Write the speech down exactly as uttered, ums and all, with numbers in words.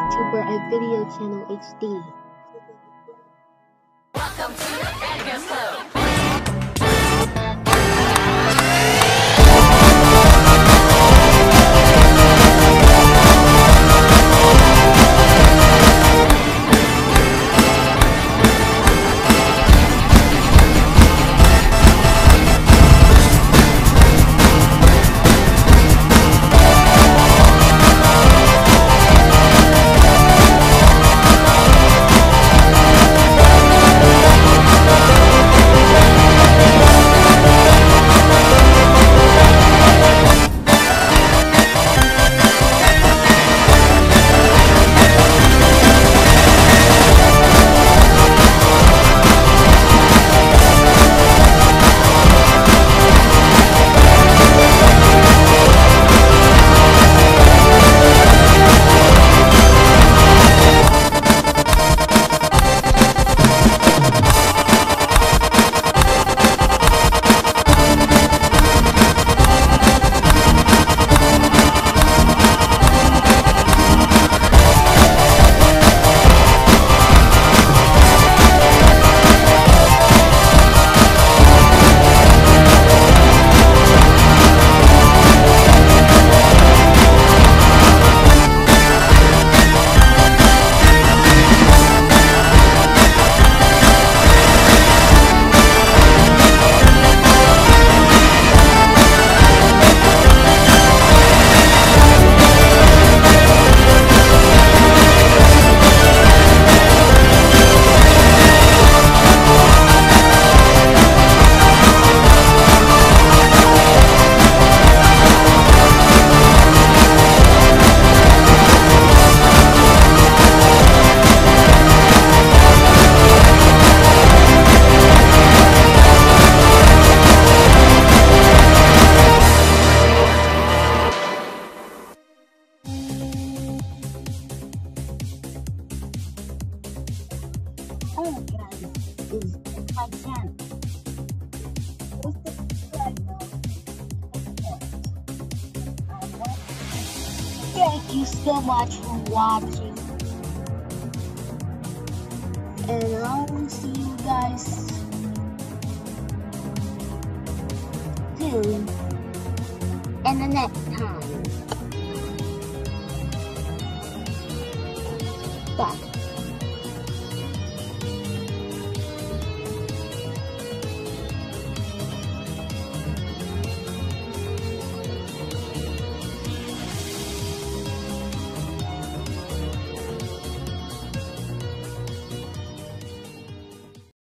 YouTuber and Video Channel H D. Welcome to your Edgar's Club. Oh guys, is my channel. Please subscribe now. Thank you so much for watching. And I will see you guys soon in the next time.